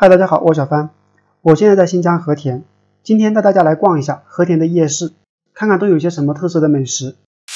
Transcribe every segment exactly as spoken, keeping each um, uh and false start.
嗨，大家好，我是小帆，我现在在新疆和田，今天带大家来逛一下和田的夜市，看看都有些什么特色的美食。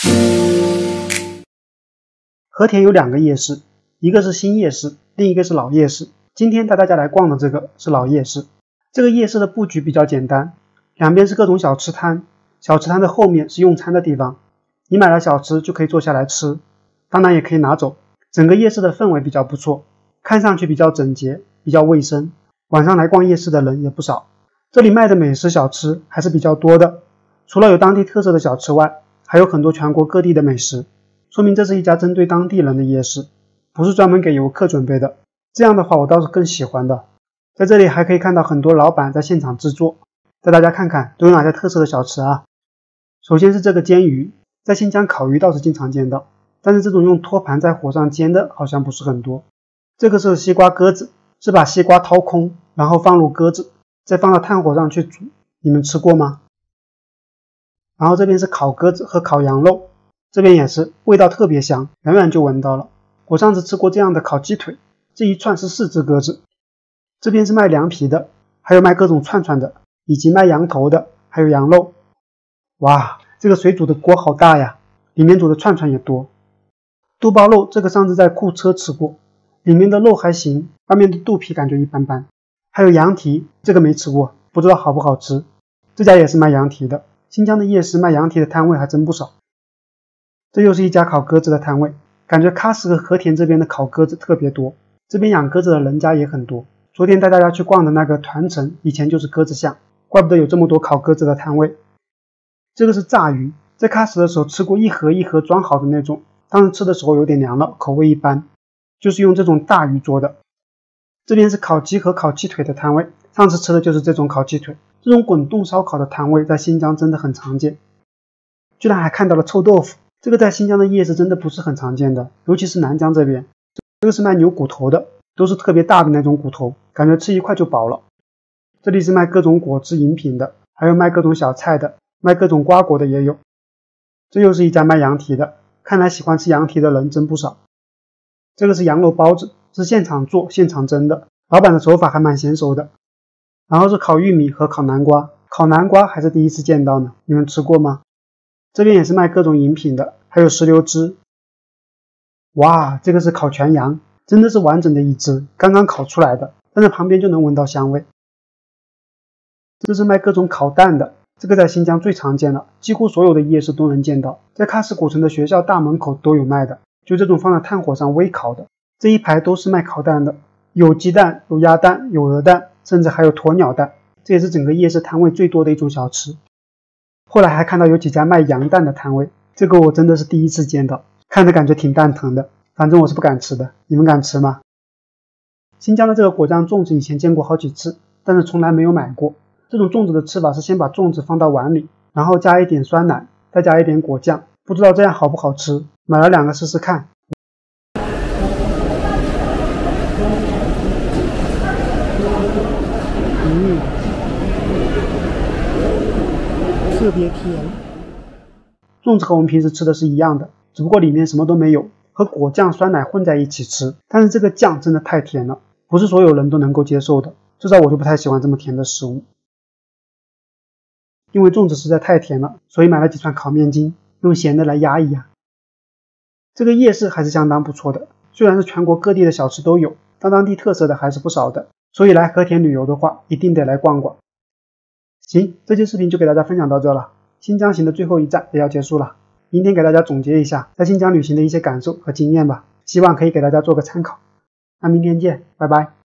和田有两个夜市，一个是新夜市，另一个是老夜市。今天带大家来逛的这个是老夜市。这个夜市的布局比较简单，两边是各种小吃摊，小吃摊的后面是用餐的地方，你买了小吃就可以坐下来吃，当然也可以拿走。整个夜市的氛围比较不错，看上去比较整洁，比较卫生，晚上来逛夜市的人也不少。这里卖的美食小吃还是比较多的，除了有当地特色的小吃外，还有很多全国各地的美食，说明这是一家针对当地人的夜市，不是专门给游客准备的。这样的话我倒是更喜欢的。在这里还可以看到很多老板在现场制作，带大家看看都有哪些特色的小吃啊。首先是这个煎鱼，在新疆烤鱼倒是经常见到，但是这种用托盘在火上煎的好像不是很多。这个是西瓜鸽子，是把西瓜掏空，然后放入鸽子，再放到炭火上去煮，你们吃过吗？然后这边是烤鸽子和烤羊肉，这边也是味道特别香，远远就闻到了。我上次吃过这样的烤鸡腿，这一串是四只鸽子。这边是卖凉皮的，还有卖各种串串的，以及卖羊头的，还有羊肉。哇，这个水煮的锅好大呀，里面煮的串串也多。肚包肉这个上次在库车吃过，里面的肉还行，外面的肚皮感觉一般般。还有羊蹄，这个没吃过，不知道好不好吃。这家也是卖羊蹄的，新疆的夜市卖羊蹄的摊位还真不少。这又是一家烤鸽子的摊位，感觉喀什和和田这边的烤鸽子特别多，这边养鸽子的人家也很多。昨天带大家去逛的那个团城以前就是鸽子巷，怪不得有这么多烤鸽子的摊位。这个是炸鱼，在喀什的时候吃过一盒一盒装好的那种，当时吃的时候有点凉了，口味一般，就是用这种大鱼做的。这边是烤鸡和烤鸡腿的摊位，上次吃的就是这种烤鸡腿。这种滚动烧烤的摊位在新疆真的很常见，居然还看到了臭豆腐，这个在新疆的夜市真的不是很常见的，尤其是南疆这边。这个是卖牛骨头的，都是特别大的那种骨头，感觉吃一块就饱了。这里是卖各种果汁饮品的，还有卖各种小菜的，卖各种瓜果的也有。这又是一家卖羊蹄的，看来喜欢吃羊蹄的人真不少。这个是羊肉包子，是现场做现场蒸的，老板的手法还蛮娴熟的。然后是烤玉米和烤南瓜，烤南瓜还是第一次见到呢，你们吃过吗？这边也是卖各种饮品的，还有石榴汁。哇，这个是烤全羊，真的是完整的一只，刚刚烤出来的，但是旁边就能闻到香味。这是卖各种烤蛋的，这个在新疆最常见了，几乎所有的夜市都能见到，在喀什古城的学校大门口都有卖的，就这种放在炭火上微烤的。这一排都是卖烤蛋的，有鸡蛋，有鸭蛋，有鹅蛋，甚至还有鸵鸟蛋，这也是整个夜市摊位最多的一种小吃。后来还看到有几家卖羊蛋的摊位，这个我真的是第一次见到，看着感觉挺蛋疼的，反正我是不敢吃的，你们敢吃吗？新疆的这个果酱粽子以前见过好几次，但是从来没有买过。这种粽子的吃法是先把粽子放到碗里，然后加一点酸奶，再加一点果酱，不知道这样好不好吃，买了两个试试看。嗯，特别甜。粽子和我们平时吃的是一样的，只不过里面什么都没有，和果酱酸奶混在一起吃，但是这个酱真的太甜了，不是所有人都能够接受的，至少我就不太喜欢这么甜的食物。因为粽子实在太甜了，所以买了几串烤面筋，用咸的来压一压。这个夜市还是相当不错的，虽然是全国各地的小吃都有，但当地特色的还是不少的，所以来和田旅游的话，一定得来逛逛。行，这期视频就给大家分享到这了，新疆行的最后一站也要结束了。明天给大家总结一下在新疆旅行的一些感受和经验吧，希望可以给大家做个参考。那明天见，拜拜。